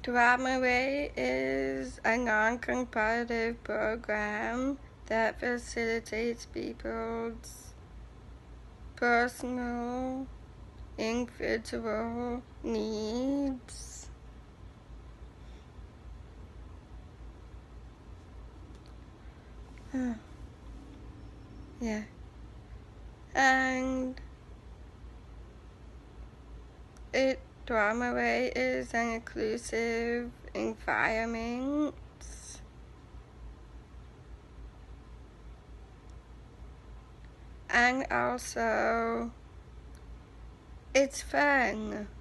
DramaWay is a non-competitive program that facilitates people's personal, individual needs. Yeah. And DramaWay is an inclusive environment. And also, it's fun.